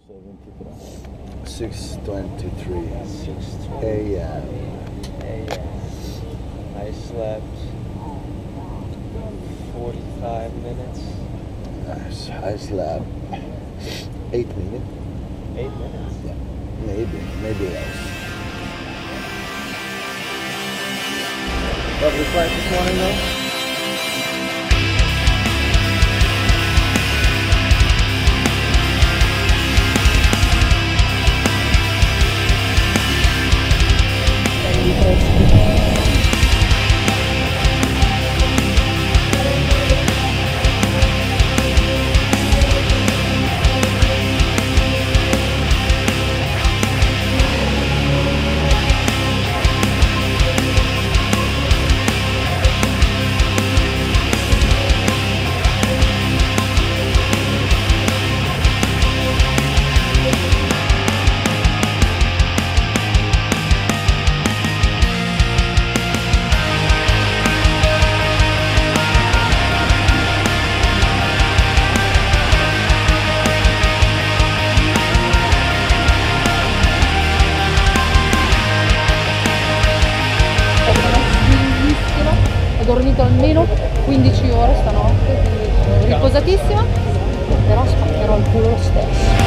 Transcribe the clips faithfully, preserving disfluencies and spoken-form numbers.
six twenty-three A M A M I slept forty-five minutes. Nice. I slept eight minutes. Eight minutes? Yeah. Maybe. Maybe less. Lovely flight this morning though? Ho dormito almeno quindici ore stanotte, quindi sono riposatissima, però spaccherò il culo lo stesso.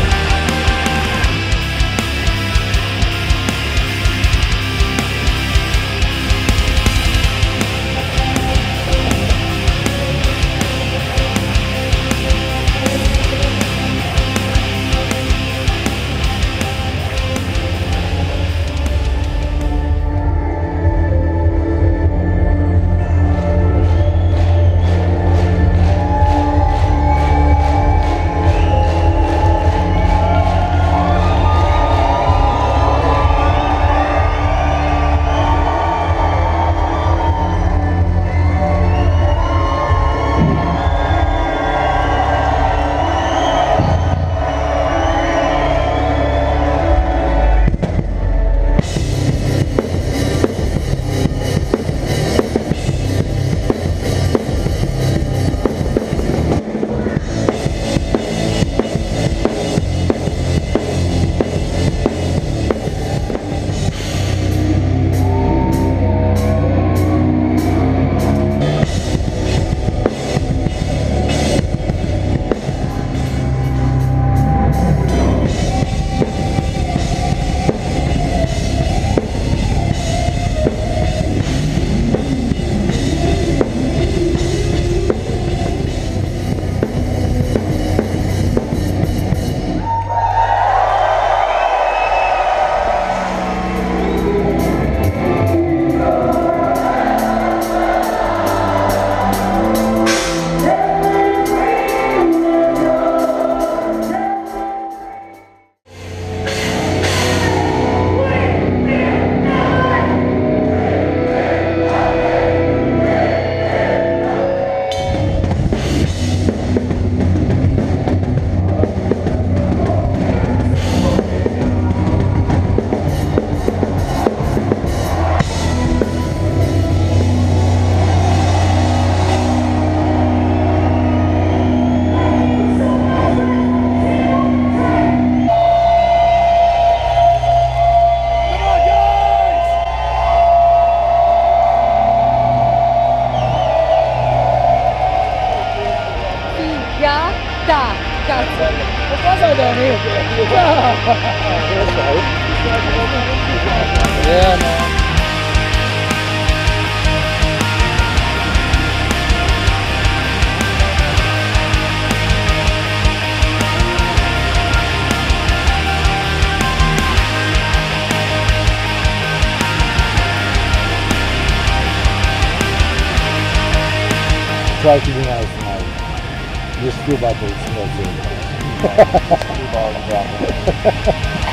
Cazzo, cosa da me? Yeah, man. Try to be nice now. Just few battles, that's it. Two balls, yeah.